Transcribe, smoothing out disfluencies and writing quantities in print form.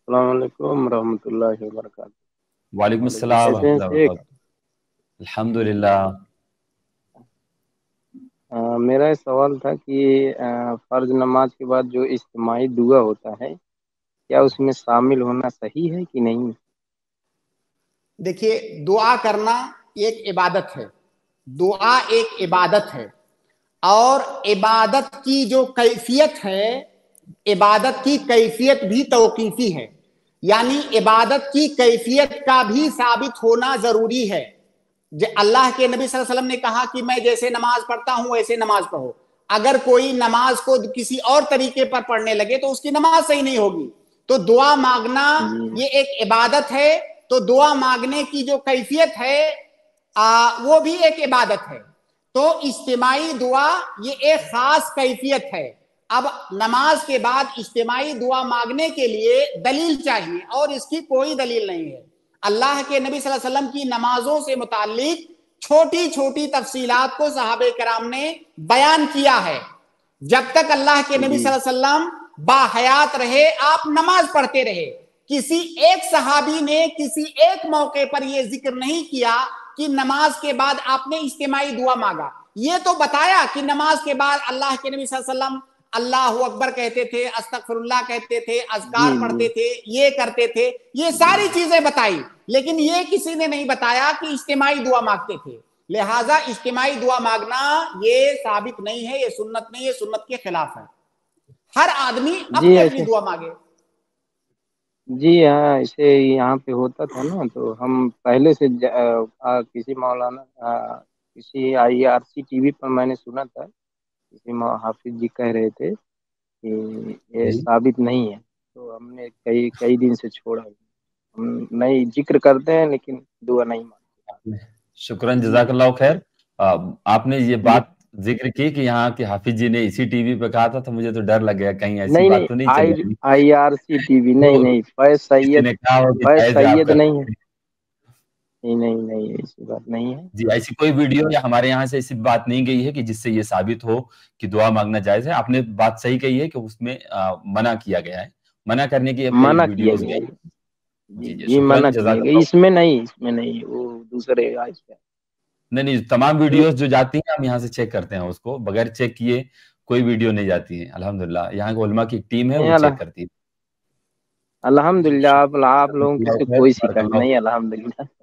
السلام علیکم ورحمۃ اللہ وبرکاتہ۔ وعلیکم السلام کیسے ورحمۃ ہیں اللہ شیخ؟ وبرکاتہ۔ الحمدللہ۔ میرا یہ سوال تھا کہ فرض نماز کے بعد جو اجتماعی دعا ہوتا ہے کیا اس میں شامل ہونا صحیح ہے کہ نہیں؟ دیکھیے، دعا کرنا ایک عبادت ہے، دعا ایک عبادت ہے، اور عبادت کی جو کیفیت ہے، عبادت کی کیفیت بھی توقیفی ہے، یعنی عبادت کی کیفیت کا بھی ثابت ہونا ضروری ہے۔ اللہ کے نبی صلی اللہ علیہ وسلم نے کہا کہ میں جیسے نماز پڑھتا ہوں ویسے نماز پڑھو۔ اگر کوئی نماز کو کسی اور طریقے پر پڑھنے لگے تو اس کی نماز صحیح نہیں ہوگی۔ تو دعا مانگنا یہ ایک عبادت ہے، تو دعا مانگنے کی جو کیفیت ہے وہ بھی ایک عبادت ہے۔ تو اجتماعی دعا یہ ایک خاص کیفیت ہے۔ اب نماز کے بعد اجتماعی دعا مانگنے کے لیے دلیل چاہیے، اور اس کی کوئی دلیل نہیں ہے۔ اللہ کے نبی صلی اللہ علیہ وسلم کی نمازوں سے متعلق چھوٹی چھوٹی تفصیلات کو صحابہ کرام نے بیان کیا ہے۔ جب تک اللہ کے نبی صلی اللہ علیہ وسلم باحیات رہے، آپ نماز پڑھتے رہے۔ کسی ایک صحابی نے کسی ایک موقع پر یہ ذکر نہیں کیا کہ نماز کے بعد آپ نے اجتماعی دعا مانگا۔ یہ تو بتایا کہ نماز کے بعد اللہ کے نبی صلی اللہ علیہ وسلم اللہ اکبر کہتے تھے، استغفر اللہ کہتے تھے، اذکار پڑھتے تھے، یہ کرتے تھے، یہ ساری چیزیں بتائی، لیکن یہ کسی نے نہیں بتایا کہ اجتماعی دعا مانگتے تھے۔ لہٰذا اجتماعی دعا مانگنا یہ ثابت نہیں ہے، یہ سنت نہیں ہے، سنت کے خلاف ہے۔ ہر آدمی اپنی اپنی دعا مانگے۔ جی ہاں، اسے یہاں پہ ہوتا تھا نا، تو ہم پہلے سے کسی مولانا کسی IRC TV پر میں نے سنا تھا، کسی حافظ جی کہہ رہے تھے کہ یہ ثابت نہیں ہے، تو ہم نے کئی دن سے چھوڑا، ہم نہیں ذکر کرتے ہیں لیکن دعا نہیں مانگتے۔ شکراً، جزاک اللہ خیر۔ آپ نے یہ بات ذکر کی کہ یہاں کے حافظ جی نے اسی ٹی وی پہ کہا تھا، تو مجھے تو ڈر لگ گیا کہیں ایسی بات تو نہیں چل رہی۔ IRC TV نہیں، فیض سید نہیں ہے، نہیں ایسی بات نہیں ہے جی۔ ایسی کوئی ویڈیو یا ہمارے یہاں سے ایسی بات نہیں گئی ہے کہ جس سے یہ ثابت ہو کہ دعا مانگنا جائز ہے۔ آپ نے بات صحیح کہی ہے کہ اس میں منع کیا گیا ہے، منع کرنے کی منع کیا ویڈیوز گیا جی جی، منع کیا گیا، اس میں نہیں، وہ دوسرے نہیں، تمام ویڈیوز جو جاتی ہیں ہم یہاں سے چیک کرتے ہیں، اس کو بغیر چیک کیے کوئی ویڈیو نہیں جاتی ہے۔ الحمدللہ یہاں کے علماء کی ٹیم ہے، وہ چیک کرتی ہے۔ الحمدللہ، آپ لوگوں کی کوئی شکایت نہیں، الحمدللہ۔